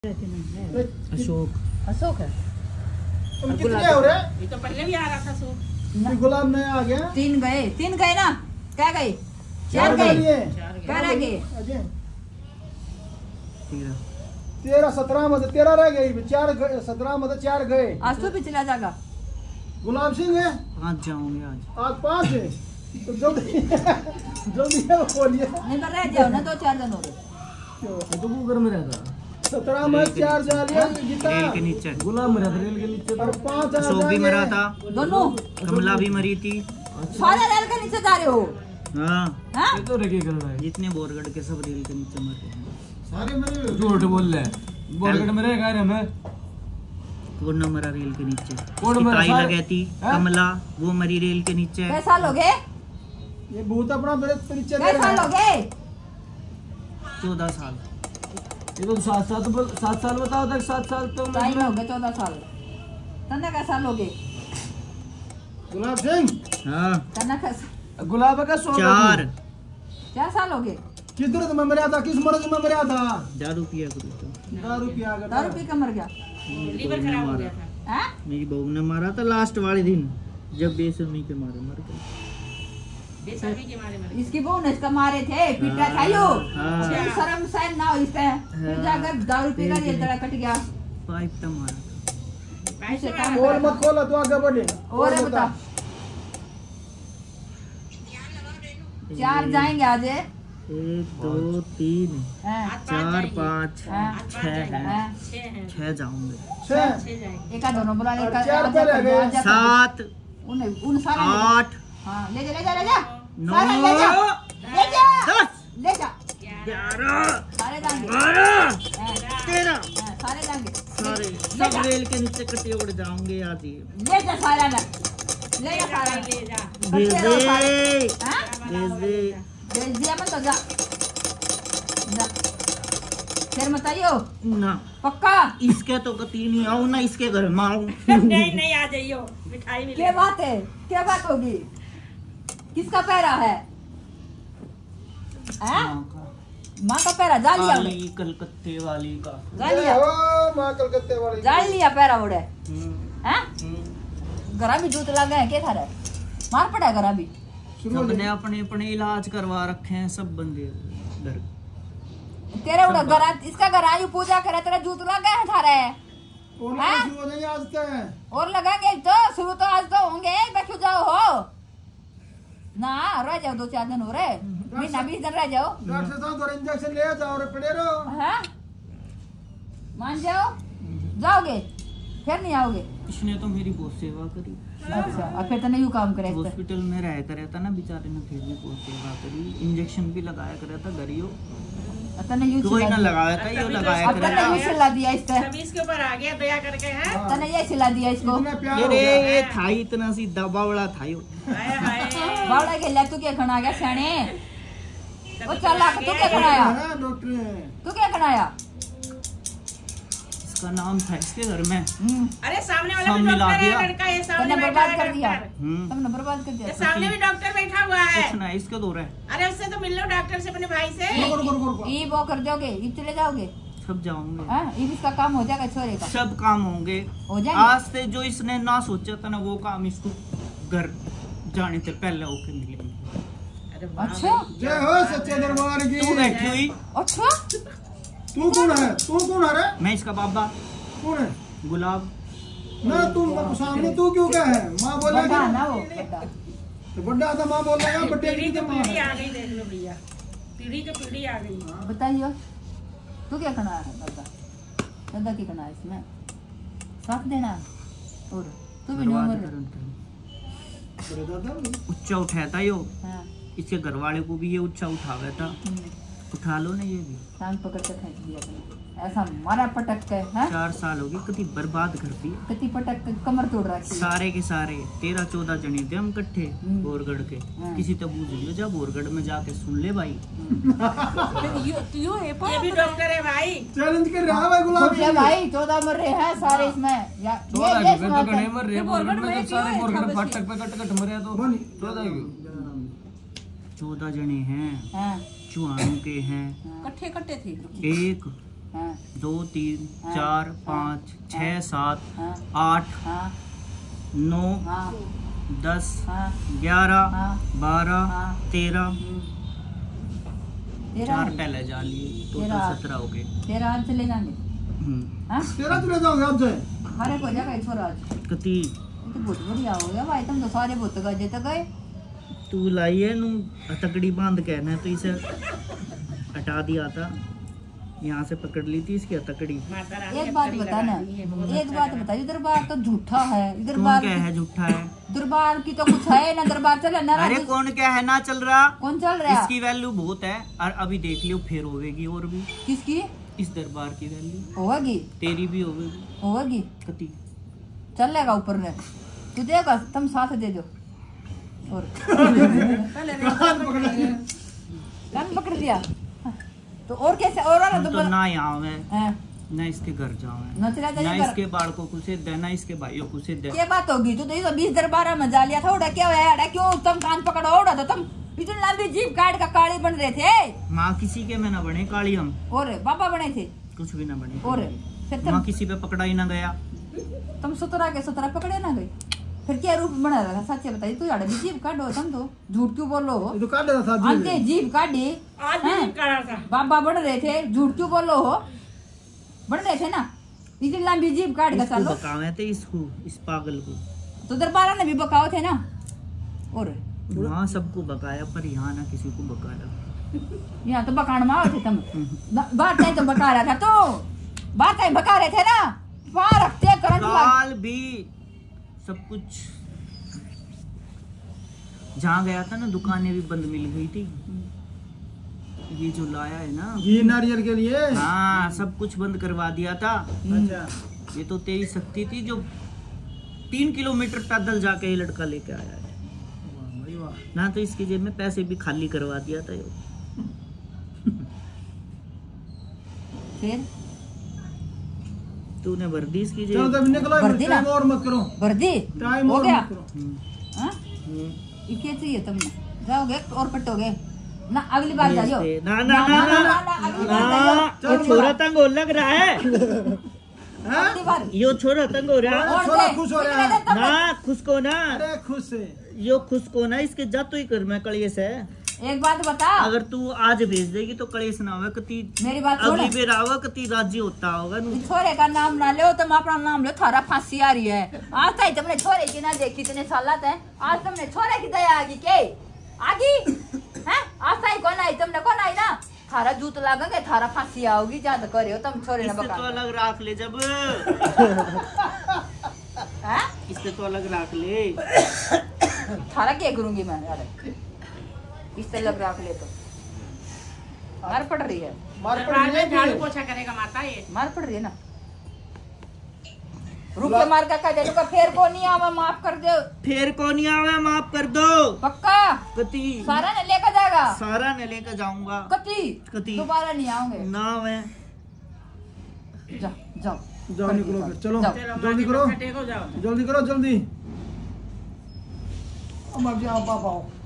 अशोक है। तुम कितने हो रहे? ये तो पहले भी आ रहा था अशोक। गुलाब नया आ गया। तीन गए ना, क्या गए? चार गए, क्या रह गए? 13 17 में 13 रह गई, 17 में 4 गए। आज तो भी चला जाएगा। गुलाब सिंह है, आज जाऊंगे। आज 5 है तो जल्दी जल्दी बोलिए। नहीं तो रह जाओ ना, 2-4 दिन हो गए। तो वो घर में रहता 17 में 4 जा लिया गीता। रेल के नीचे गुलाब मरा था, रेल के नीचे और 5 अशोक भी मरा था, दोनों कमला भी मरी थी। सारे रेल के नीचे जा रहे हो? हाँ, हाँ? ये तो रखे कर रहा है। जितने बोरगढ़ के सब रेल के नीचे मर गए सारे मरे। झूठ बोल रहे हैं। बोरगढ़ में रहेगा रे मैं। कौन न मरा रेल के नीचे? सिपाही लगे थी कमला, वो मरी रेल के नीचे। कैसे साल हो गए? ये भूत अपना मेरे परिचय दे कैसे रहा साल हो है। गए? 14 साल। ये तो 7 साल बताओ तक 7 साल तो टाइम हो गए 14 साल। तन्ना का साल हो गए? गुलाब सिंह हाँ, तन्ना का गुलाब का 4 साल हो गए। किधर तो मैं मरा था, किस मर्ज में मरा था? दारू पिया करो तो। दारू पिया कर। दारू पी के मर गया। लीवर खराब हो गया था। हैं? मेरी बहू ने मारा था लास्ट वाले दिन, जब बेसुनी के मारे मर गए। बेसब्री के मारे मरे। इसकी बहू ने इसका मारे थे, पीटा था यो। हाँ। शर्म शायद ना हो इससे। फिर जाकर दारू पी कर ये तड़ा कट गया। पाइप तो मारा था। पैसे काम और मत खोला तो आगे बढ़े। और बता। 4 जाएंगे आज। 1 2 3 हैं? 4 5 हाँ। 6 हैं। हैं? 6 जाऊंगे। 6 जाएंगे। एक दोनों बुला ले। 4 पे रह गए। 7 उन सारे 8 हाँ ले जा 9 सारे ले जा 11 सारे जाएंगे। 12 हैं? 13 हैं, सारे जाएंगे। सारे सब रेल के नीचे कटे उड़ जाओगे आज ये। ले जा सारा ना, ले जा सारा। ले जा। भेज दे, हाँ? भेज दे। भेज दिया मत तो जा। फिर मत आइयो ना पक्का। इसके तो कती नहीं आऊं ना, इसके घर में आऊं। नहीं आ जाइयो, मिठाई मिलेगी। क्या बात है? क्या बात होगी? किसका पैरा है? हैं? माँ का पैरा जा लिया उड़े। वाली कलकत्ते वाली का। जा लिया, ओ मां कलकत्ते वाली। जा लिया पैरा उड़े। हम्म, हैं? घरा भी जूत लग गए, क्या था रे? मार पड़ा घरा भी। सबने अपने अपने इलाज करवा रखे हैं सब बंदे घर। तेरे उड़ा घरा, इसका घर आयु पूजा करे, तेरा जूत लग गए हैं थारे। और हाँ? शुरू हो जाएंगे आज तक। और लगेंगे तो शुरू तो आज तो होंगे, बैठो जाओ हो ना, रह जाओ 2-4 दिन हो रहे, महीना 20 दिन रह जाओ। डॉक्टर साहब और इंजेक्शन ले जाओ और पड़े रहो। हैं? मान जाओ, जाओगे फिर नहीं आओगे। इसने तो मेरी बहुत सेवा करी। अच्छा, अब फिर तो नहीं काम करे। हॉस्पिटल में रह कर रहता ना बेचारे ने, फिर भी बहुत सेवा करी। इंजेक्शन भी लगाया कर रहता घरियो, तने यूं कोई ना सिला लगाया था, ये लगाया अब कर तने रहता। यूं सिला दिया इससे, सभी इसके ऊपर आ गया दया करके हैं। तने ये सिला दिया इसको। इतना प्यार ये हो रे गया। ये था इतना सी दबावड़ा था यो। हाय हाय। बावड़ा के ले, तू क्या खना गया सैने? ओ तभी चला, तो तू आ क्या गया। खनाया? है डॉक्टर है। तू क्या खनाया? इसका नाम था इसके घर में। अरे सामने वाला सब भी मिला डॉक्टर दिया। है, लड़का ये सामने तने बैठा बर्बाद है कर दिया, डॉक्टर। तुमने बर्बाद कर दिया। ये सामने भी डॉक्टर बैठा हुआ है। कुछ ना इसके दो रहे। अरे उससे तो मिल लो डॉक्टर से, अपने भाई से। रुको। ये वो कर दोगे, ये चले जाओगे। सब जाऊंगे, हाँ, ये इसका काम हो जाएगा, छोरे का सब काम होंगे। हो जाएगा। आज से जो इसने ना सोचा था ना, वो काम इसको घर जाने से पहले होके मिलेंगे। अरे वाह अच्छा जय हो सच्चे दरबार की। तू बैठी हुई, अच्छा, तू कौन है? तू कौन है रे? मैं इसका बाबा कौन है? गुलाब। ना तुम सामने तू क्यों क्या है? माँ बोलेगी बड़ा ना वो बड़ा। तो बड़ा था, माँ बोलेगा बड्डे पीढ़ी की की तो माँ पीढ़ी है। आ गई, देख लो भैया, पीढ़ी की पीढ़ी आ गई। बताइए, तू क्या करना है दादा? दादा की करना है इसमें साथ देना। और तू भी नहीं बर्बाद उम्र। कर उनका। बड़े दादा भी। उच्चा उठाया था यो, हाँ, इसके घर वाले को भी ये उच्चा उठाया था। उठा लो ना ये भी। टांग पकड़ के फेंक दिया तूने, ऐसा मारा पटक के। हैं? 4 साल हो गए, कति बर्बाद कर दी कति पटक के कमर तोड़ रखी। सारे के सारे। 13-14 जने थे हम इकट्ठे बोरगढ़ के। हाँ। किसी तो बूझ लियो, जा बोरगढ़ में जाके सुन ले भाई। ये भी डॉक्टर है भाई। चैलेंज कर रहा है भाई गुलाब ये सिंह। भाई 14 मर रहे हैं सारे इसमें। ये सुना था। मर रहे सारे बोरगढ़ फाटक पे कट मरे तो 14 जने हैं, हाँ, चुहानों के हैं। कट्ठे कट्टे थे। एक हाँ 2 3 हाँ, 4 हाँ, 5 6 7 हाँ 8 हाँ 9 हाँ 10 हाँ 11 हाँ 12 हाँ 13 तेरा 4 पहले जा लिए, टोटल 13 17 हो गए। तेरा आज चले जाएंगे हाँ तेरा चले जाओगे अब से हरे को जगह छोरा आज कति ये तो बहुत बढ़िया हो गया भाई, तुम तो सारे बहुत गए तो गए। तू लाई है नू तकड़ी बांध के ना, तो इसे हटा दिया था, यहाँ से पकड़ ली थी इसकी तकड़ी। माता रानी एक ने बात परी बता ना, लगा दी है, बहुत एक अच्छा बात करा। बता, ये दरबार तो झूठा है, कौन दरबार क्या है झूठा है? दरबार की तो कुछ है ना, दरबार चले ना अरे कौन क्या है ना चल रहा, कौन चल रहा है? इसकी वैल्यू बहुत है, और अभी देख लियो फिर होवेगी और भी। किसकी इस दरबार की वैल्यू होगी? तेरी भी होवेगी होगी कति। चलेगा ऊपर ने, तू देगा, तुम साथ दे दो। और कान पकड़ दिया तो और कैसे? और हम तो तो ना यहाँ में हैं, ना इसके घर जाओ न चला ना जाइए इसके बाड़कों को से दे, ना इसके भाइयों को से दे। क्या बात होगी? तू तो ये 20 दरबार में जा लिया था, उड़ा क्या होया? अड़ा क्यों तुम कान पकड़ो? उड़ा तो तुम इतनी लंबी जीप काट का काली बन रहे थे। माँ किसी के में ना बने काली, हम और बाबा बने थे, कुछ भी ना बने। और फिर माँ तुम किसी पे पकड़ा ही ना गया। तुम 17 के 17 पकड़े ना गए, फिर क्या रूप बना रहा? सच बताइए, तू यार जीप काटो, तुम तो झूठ क्यों बोलो? ये तो काट देता था अंते जीप काटी, आज भी नहीं करा था। बाबा बढ़ रहे थे, झूठ क्यों बोलो हो? बढ़ रहे थे ना, इतनी लंबी जीप काट के इसको चलो। बकावे थे इसको, इस पागल को। तो दरबारा ने भी बकाओ थे ना, और वहाँ सबको बकाया, पर यहाँ ना किसी को बकाया। यहाँ तो बकान मारो थे तुम। बात नहीं तो बका रहा था तो, बात नहीं बका रहे थे ना, वहाँ रखते करंट लग। काल भी सब कुछ जहाँ गया था ना, दुकानें भी बंद मिल गई थी। ये जो लाया है ना घी नारियल के लिए। हाँ, सब कुछ बंद करवा दिया था। अच्छा ये तो तेरी शक्ति थी जो 3 किलोमीटर पैदल जाके ये लड़का लेके आया है वाह भाई वाह। ना, तो इसकी जेब में पैसे भी खाली करवा दिया था ये। फिर तूने भर दी इसकी चलो जेब। तब निकलो, भर दी ना? टाइम और मत करो, वर्दी टाइम हो और गया? मत करो। हाँ? हम्म। ये क्या चाहिए तुमने? जाओगे और पटोगे ना? अगली बार जाइयो। ना ना ना ना अगली बार जाइयो। ना, ये छोरा तंग हो लग रहा है। हाँ? अगली बार यो छोरा तंग हो रहा है। और छोरा दे, खुश हो रहा कितने है। दिन तक- ना खुश को ना, अरे खुश है। यो खुश को ना, इसके जा तो ही कर मैं कलेश है। एक बात बता, अगर तू आज भेज देगी तो कलेश ना होगा, कति मेरी बात सुन। अगली बार आवा कति राज्य होता होगा नू। छोरे का नाम ना लो, तुम अपना नाम लो, थारा फांसी आ रही है। आज तक तुमने छोरे की ना देखी, इतने सालात है, आज तुमने छोरे की दया आगी के आगी हैं? आज तक कौन आई? तुमने कौन आई ना? थारा जूत लागेंगे, थारा फांसी आओगी, ज्यादा करे हो तुम छोरे ना इससे बका। तो अलग रख ले जब हैं? इससे तो अलग रख ले। थारा क्या करूंगी मैं यार, इससे अलग रख ले तो मार पड़ रही है, मार दरबार पड़ में झाड़ू गई। पोछा करेगा माता ये। मार पड़ रही है ना। रुक के मार का कह दे, रुका फिर को नहीं आवा, माफ कर दो फिर कौन ही आवे, माफ कर दो पक्का। कति। सारा ने लेकर जाएगा, सारा ने लेकर जाऊंगा कति कति। दोबारा नहीं आऊंगे। ना मैं जाओ जाओ जाओ निकलो फिर, चलो जाओ। चलो जल्दी माँ करो, के टेको जाओ। जल्दी करो जल्दी। अब आप जाओ, आप आओ।